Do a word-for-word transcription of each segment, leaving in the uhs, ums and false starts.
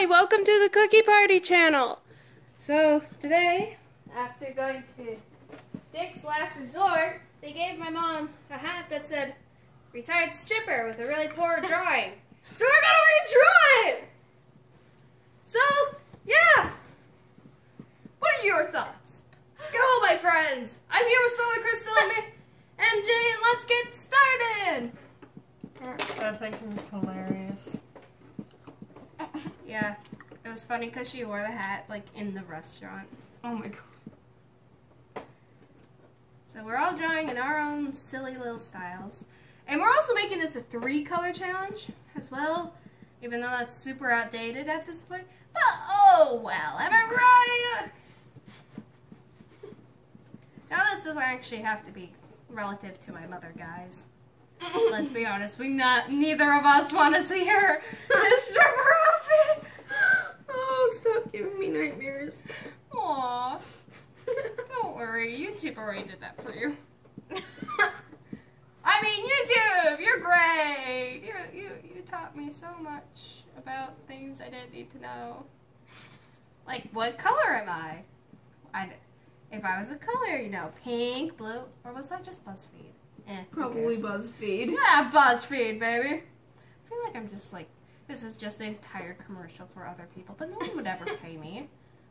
welcome to the Cookie Party channel. So today, after going to Dick's Last Resort, they gave my mom a hat that said retired stripper with a really poor drawing. So we're gonna redraw it! So, yeah! What are your thoughts? Go, my friends! I'm here with Solar Crystal and M J, and let's get started! I think it's hilarious. Yeah, it was funny because she wore the hat, like, in the restaurant. Oh my god. So we're all drawing in our own silly little styles. And we're also making this a three-color challenge as well, even though that's super outdated at this point. But, oh well, am I right? Now this doesn't actually have to be relative to my mother, guys. Let's be honest, we not neither of us want to see her in stripper outfit. Oh, stop giving me nightmares. Aww. Don't worry, YouTube already did that for you. I mean, YouTube, you're great. You you you taught me so much about things I didn't need to know. Like, what color am I? I if I was a color, you know, pink, blue, or was that just BuzzFeed? Eh, Probably BuzzFeed. Yeah, BuzzFeed, baby. I feel like I'm just like, this is just the entire commercial for other people, but no one would ever pay me.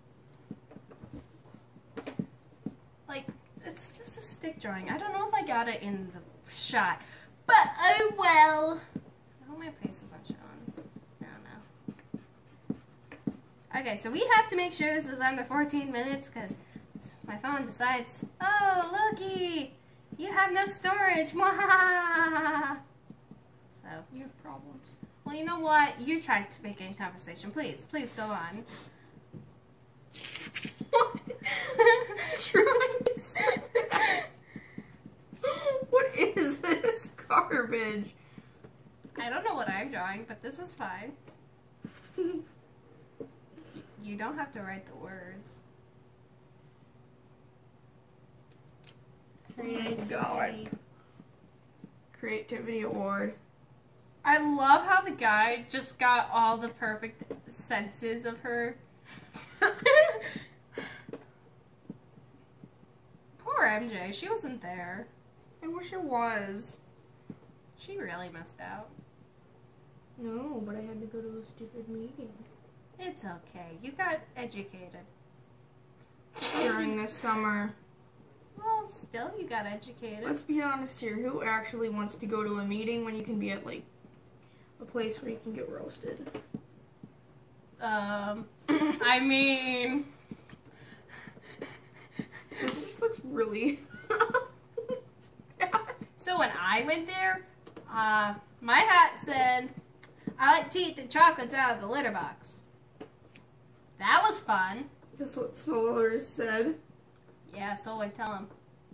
Like, it's just a stick drawing. I don't know if I got it in the shot, but oh well. I hope my face isn't showing. I don't know. Okay, so we have to make sure this is under fourteen minutes because my phone decides, oh, looky. You have no storage. Mwahaha. So You have problems. Well, you know what? You tried to begin conversation. Please, please go on. What is this garbage? I don't know what I'm drawing, but this is fine. You don't have to write the words. Oh my god. Creativity award. I love how the guy just got all the perfect senses of her. Poor M J, she wasn't there. I wish it was. She really missed out. No, but I had to go to a stupid meeting. It's okay, you got educated. During this summer. Well, still, you got educated. Let's be honest here. Who actually wants to go to a meeting when you can be at, like, a place where you can get roasted? Um, I mean... This just looks really... So when I went there, uh, my hat said, I like to eat the chocolates out of the litter box. That was fun. That's what Solar said. Yeah, Solar, tell him.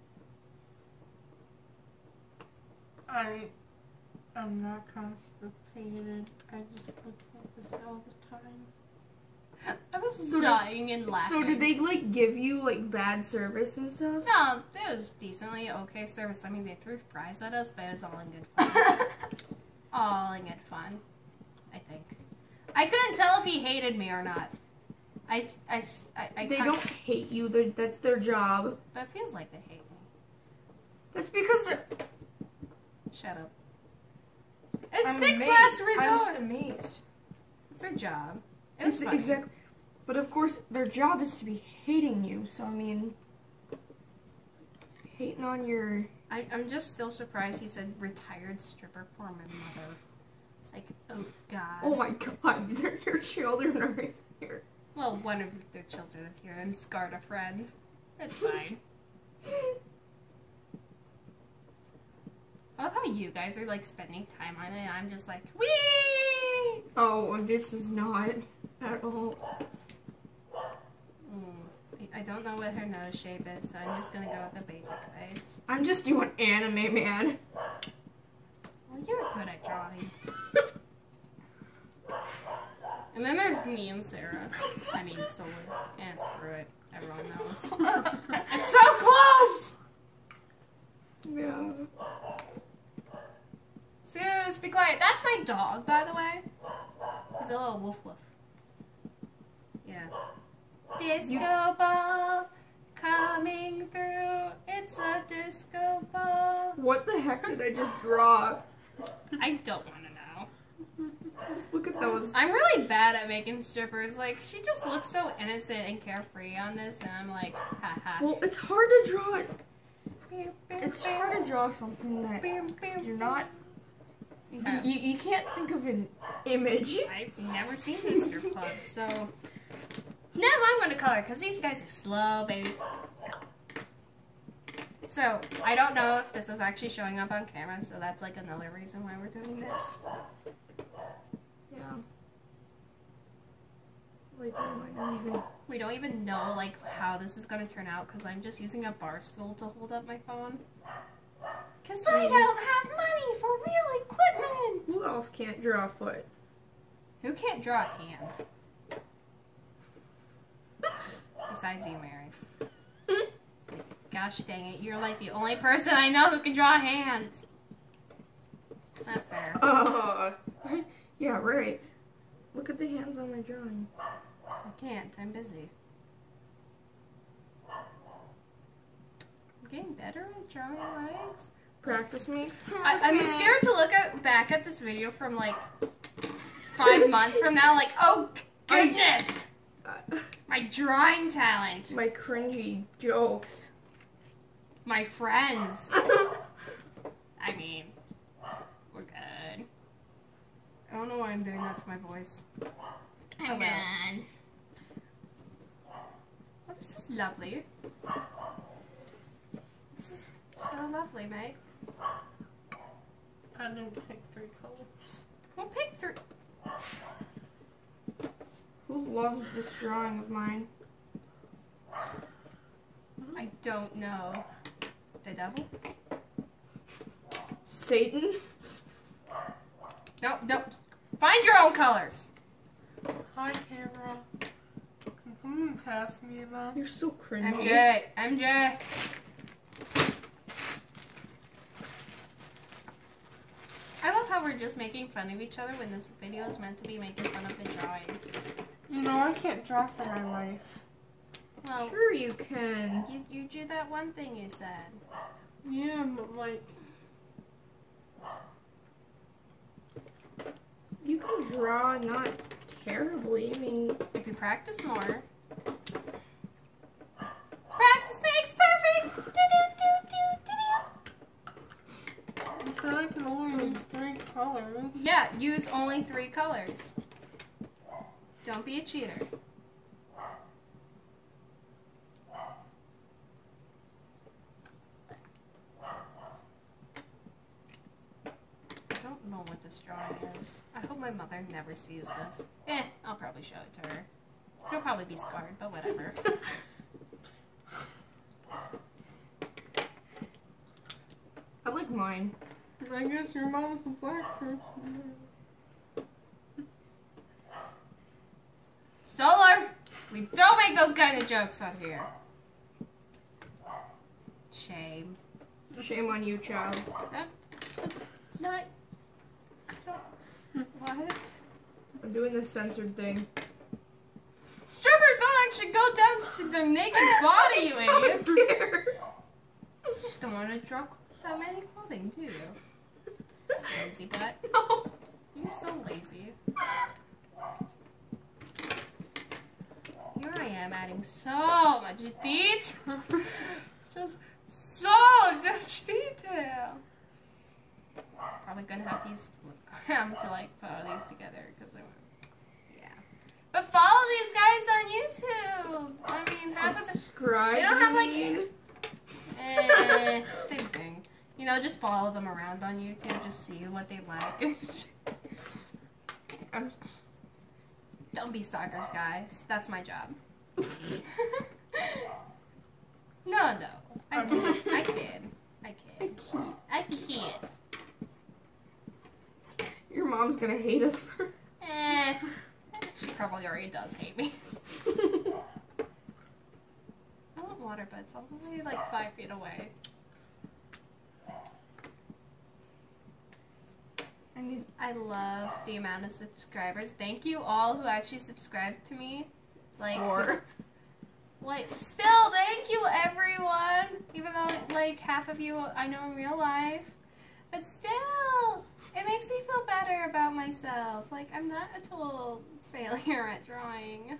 I, I'm not constipated. I just look at this all the time. I was So dying did, and laughing. So did they, like, give you, like, bad service and stuff? No, it was decently okay service. I mean, they threw fries at us, but it was all in good fun. All in good fun, I think. I couldn't tell if he hated me or not. I, I, I, I They don't hate you. They're, that's their job. But it feels like they hate me. That's because they're... Shut up. It's I'm Dick's amazed. Last Resort. I'm just amazed. It's their job. It was It's funny. exactly. But of course, their job is to be hating you. So I mean, hating on your. I, I'm just still surprised he said retired stripper for my mother. Like, oh god. Oh my god, their your children are here. Well, one of their children are here and scarred a friend. It's fine. I love how you guys are like spending time on it and I'm just like, wee! Oh, this is not at all. Mm, I don't know what her nose shape is, so I'm just gonna go with the basic face. I'm just doing anime, man. Well, you're good at drawing. And then there's me and Sarah. I mean, Solar. And screw it. Everyone knows. It's so close! Yeah. Zeus, be quiet. That's my dog, by the way. He's a little woof woof. disco You- ball coming through. It's a disco ball. What the heck did I just draw? I don't want to know. Just look at those. I'm really bad at making strippers. Like, she just looks so innocent and carefree on this, and I'm like, haha. Well, it's hard to draw it. It's hard to draw something that you're not. You, Okay. you, you can't think of an image. I've never seen this strip club, so now I'm going to color because these guys are slow, baby. So I don't know if this is actually showing up on camera, so that's like another reason why we're doing this. Yeah. Like, we might not even. We don't even know like how this is going to turn out because I'm just using a bar stool to hold up my phone. Because I don't have money for real equipment. Who else can't draw a foot? Who can't draw a hand? Besides you, Mary. Gosh dang it, you're like the only person I know who can draw hands. Not fair. Uh, yeah, right. Look at the hands on my drawing. I can't, I'm busy. I'm getting better at drawing legs. Practice makes I, I'm perfect. scared to look at, back at this video from like five months from now, like, oh goodness! Uh, My drawing talent. my cringy jokes. My friends. I mean, we're good. I don't know why I'm doing that to my voice. I'm Okay. Oh, this is lovely. This is so lovely, mate. I didn't pick three colors. We'll pick through. Who loves this drawing of mine? I don't know. The devil? Satan? No, no. Find your own colors. Hi, camera. Can someone pass me that? You're so cringy. M J. M J. I love how we're just making fun of each other when this video is meant to be making fun of the drawing. You know, I can't draw for my life. Well, Sure you can. you, you drew that one thing you said. Yeah, but like... You can draw not terribly. I mean... If you practice more. Practice makes perfect! Do-do-do-do-do-do. You said I can only use three colors. Yeah, use only three colors. Don't be a cheater. I don't know what this drawing is. I hope my mother never sees this. Eh, I'll probably show it to her. She'll probably be scarred, but whatever. I like mine. I guess your mom's a black person. Solar! We don't make those kind of jokes on here. Shame. Shame on you, child. That, that's not... I don't... What? I'm doing the censored thing. Strippers don't actually go down to their naked body, you idiot. don't care. You just don't want to draw that many clothing, do you? Lazy butt. No. You're so lazy. Here I am adding so much detail. Just so much detail. Probably gonna have to use cam to like put all these together because I want. Yeah. But follow these guys on YouTube. I mean, half of the. Subscribe. They don't have, like- you mean? Eh, same thing. You know, just follow them around on YouTube. Just see what they like. I'm Don't be stalkers, guys. That's my job. No, no. I kid. I kid. I kid. I kid. Your mom's gonna hate us for. Eh. She probably already does hate me. I want water, but it's only like five feet away. I need. I love the amount of subscribers. Thank you all who actually subscribed to me. Like Four. Like, still, thank you, everyone. Even though, like, half of you I know in real life. But still, it makes me feel better about myself. Like, I'm not a total failure at drawing.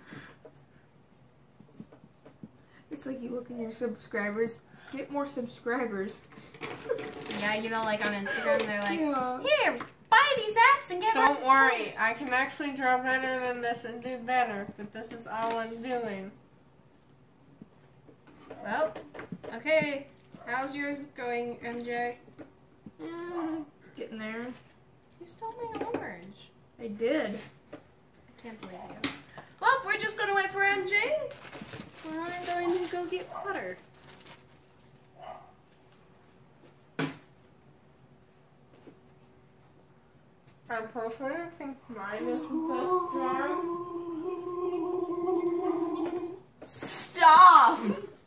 It's like you look in your subscribers. Get more subscribers. Yeah, you know, like on Instagram, they're like, Yeah. here, buy these apps and get more Don't worry, subscribers. I can actually draw better than this and do better, but this is all I'm doing. Well, okay. How's yours going, M J? Mm, it's getting there. You stole my orange. I did. I can't believe you. Well, we're just gonna wait for M J. Well, I'm going to go get water. I personally think mine is the best drawing. Stop!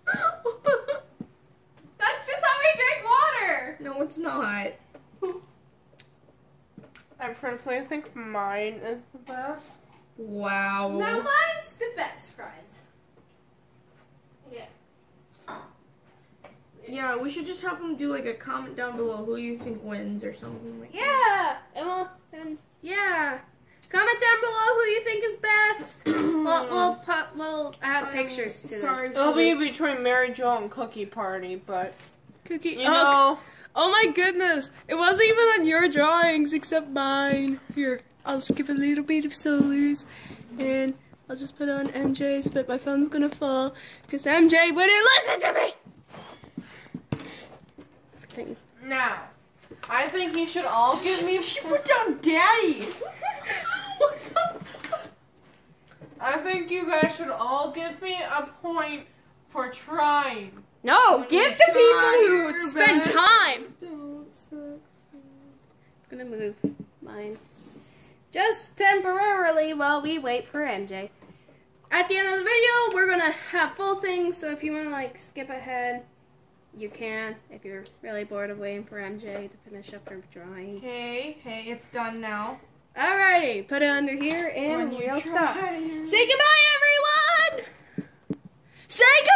That's just how we drink water! No, it's not. I personally think mine is the best. Wow. No, mine's the best friend. Yeah. Yeah, we should just have them do like a comment down below who you think wins or something like that. Yeah! And we'll, and yeah. Comment down below who you think is best. we'll, we'll, put, we'll add Um, pictures to sorry. this. It'll be between Mary Jo and Cookie Party, but Cookie. you oh, know. oh my goodness! It wasn't even on your drawings except mine. Here, I'll just give a little bit of solars, and I'll just put on M J's. But my phone's gonna fall because M J wouldn't listen to me. Everything. Now, I think you should all give me. She put down Daddy. What the fuck? I think you guys should all give me a point for trying. No, When give you the try people your who spend best. time. Don't succeed. I'm gonna move mine. Just temporarily while we wait for M J. At the end of the video, we're gonna have full things, so if you wanna like skip ahead, you can. If you're really bored of waiting for M J to finish up her drawing. Hey, hey, it's done now. Alrighty, put it under here and When you we'll try stop. your- Say goodbye, everyone! Say goodbye!